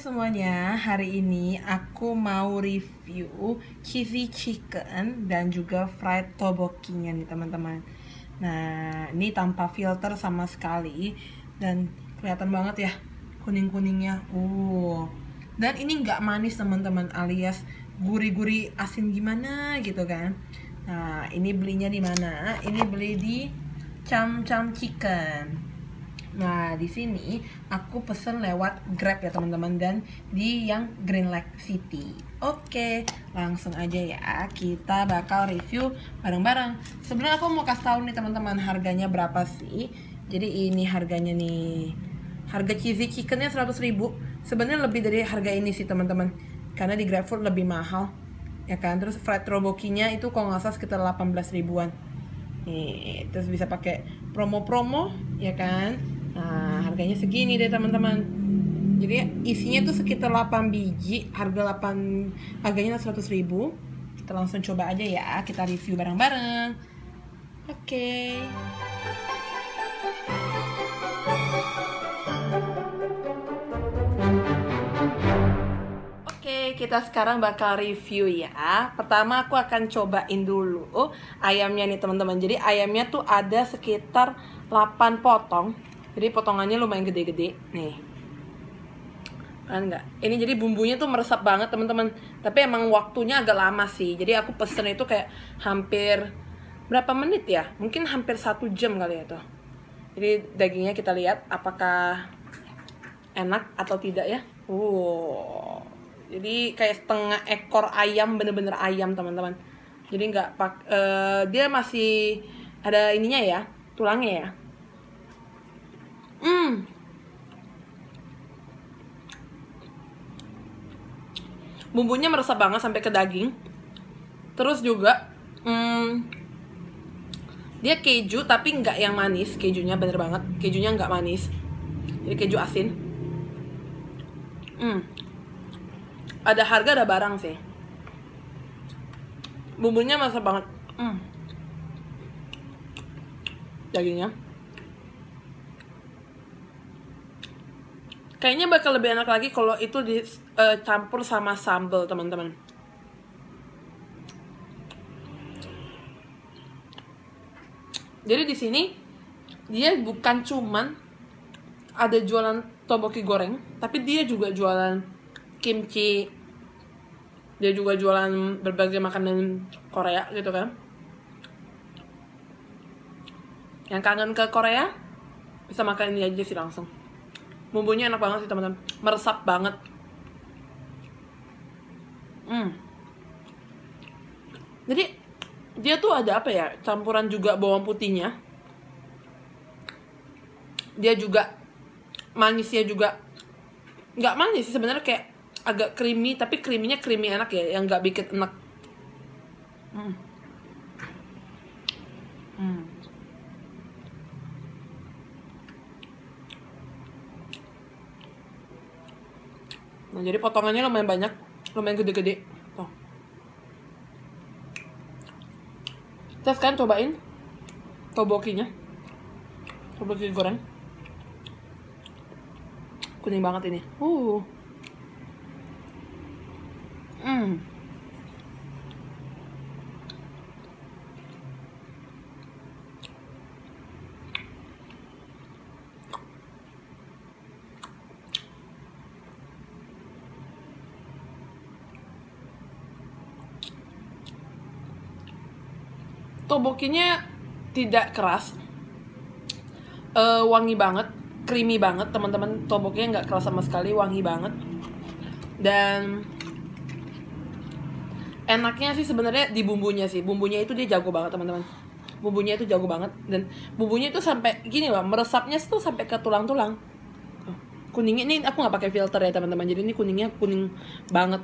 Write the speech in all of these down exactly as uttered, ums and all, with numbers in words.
semuanya, hari ini aku mau review cheesy chicken dan juga fried tteokbokkinya nih teman-teman. Nah, ini tanpa filter sama sekali dan kelihatan banget ya kuning-kuningnya. Uh, dan ini nggak manis teman-teman, alias gurih-gurih asin gimana gitu kan. Nah, ini belinya di mana? Ini beli di Cham Cham Chicken. Nah, di sini aku pesen lewat Grab ya teman-teman, dan di yang Green Lake City. Oke, langsung aja ya kita bakal review bareng-bareng. Sebenarnya aku mau kasih tahu nih teman-teman harganya berapa sih. Jadi ini harganya nih. Harga cheesy chickennya seratus ribu. Sebenarnya lebih dari harga ini sih teman-teman, karena di GrabFood lebih mahal. Ya kan, terus fried tteokbokkinya itu kalau nggak salah sekitar delapan belas ribuan. Nih, terus bisa pakai promo-promo ya kan. Nah, harganya segini deh teman-teman. Jadi isinya tuh sekitar delapan biji, harga delapan harganya seratus ribu. Kita langsung coba aja ya, kita review bareng-bareng. Oke. Oke, kita sekarang bakal review ya. Pertama aku akan cobain dulu ayamnya nih teman-teman. Jadi ayamnya tuh ada sekitar delapan potong. Jadi potongannya lumayan gede-gede nih. Kan enggak? Ini jadi bumbunya tuh meresap banget teman-teman. Tapi emang waktunya agak lama sih. Jadi aku pesen itu kayak hampir berapa menit ya? Mungkin hampir satu jam kali ya tuh. Jadi dagingnya kita lihat apakah enak atau tidak ya. Wow. Jadi kayak setengah ekor ayam, bener-bener ayam teman-teman. Jadi nggak pak, uh, dia masih ada ininya ya, tulangnya ya. Hmm. Bumbunya meresap banget sampai ke daging. Terus juga hmm, dia keju tapi nggak yang manis. Kejunya bener banget, kejunya nggak manis. Jadi keju asin. Hmm. Ada harga ada barang sih. Bumbunya meresap banget. Hmm. Dagingnya kayaknya bakal lebih enak lagi kalau itu dicampur uh, sama sambal teman-teman. Jadi di sini dia bukan cuman ada jualan tteokbokki goreng, tapi dia juga jualan kimchi. Dia juga jualan berbagai makanan Korea gitu kan. Yang kangen ke Korea bisa makan ini aja sih langsung. Bumbunya enak banget sih teman-teman, meresap banget. Hmm. Jadi dia tuh ada apa ya, campuran juga bawang putihnya. Dia juga manisnya juga nggak manis sih sebenarnya, kayak agak creamy, tapi creaminya creamy enak ya, yang nggak bikin enak. Hmm. Hmm. Nah, jadi potongannya lumayan banyak, lumayan gede-gede. Tuh. Kita sekarang cobain tteokbokkinya. Tteokbokki goreng. Kuning banget ini. Uh. Hmm. Tteokbokkinya tidak keras, uh, wangi banget, creamy banget teman-teman. Tteokbokkinya nggak keras sama sekali, wangi banget. Dan enaknya sih sebenarnya di bumbunya sih. Bumbunya itu dia jago banget teman-teman. Bumbunya itu jago banget, dan bumbunya itu sampai gini loh, meresapnya tuh sampai ke tulang-tulang. Kuningnya ini aku nggak pakai filter ya teman-teman. Jadi ini kuningnya kuning banget.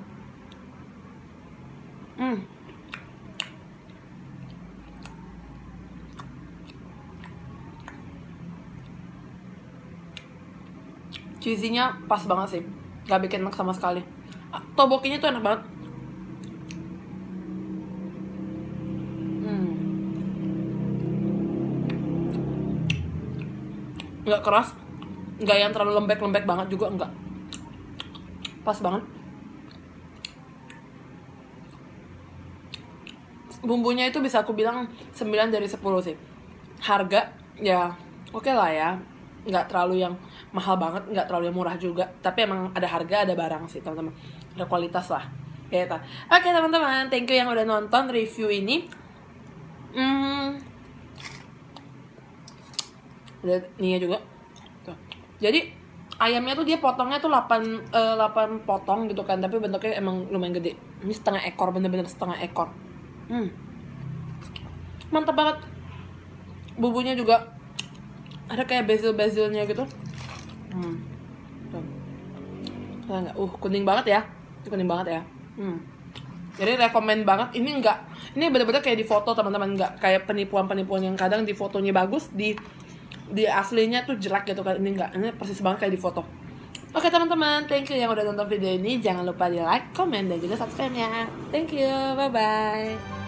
Hmm. Cheesy-nya pas banget sih, gak bikin enak sama sekali. Tteokbokkinya tuh enak banget. Hmm. Nggak keras, nggak yang terlalu lembek-lembek banget juga, enggak. pas banget. Bumbunya itu bisa aku bilang sembilan dari sepuluh sih. Harga ya oke okay lah ya, nggak terlalu yang mahal banget, nggak terlalu yang murah juga, tapi emang ada harga ada barang sih teman-teman, ada kualitas lah gitu. Oke okay, teman-teman, thank you yang udah nonton review ini. hmm, ada nih juga tuh. Jadi ayamnya tuh dia potongnya tuh delapan, uh, delapan potong gitu kan, tapi bentuknya emang lumayan gede. Ini setengah ekor, bener-bener setengah ekor. Hmm. Mantap banget. Bumbunya juga ada kayak basil-basilnya gitu. Hmm. Tuh. Enggak, uh kuning banget ya. Kuning banget ya. Hmm. Jadi rekomen banget. Ini enggak, ini bener-bener kayak di foto teman-teman, enggak kayak penipuan-penipuan yang kadang di fotonya bagus, di di aslinya tuh jelek gitu kan. Ini enggak, ini persis banget kayak di foto. Oke teman-teman, thank you yang udah nonton video ini. Jangan lupa di like, comment, dan juga subscribe ya. Thank you, bye-bye.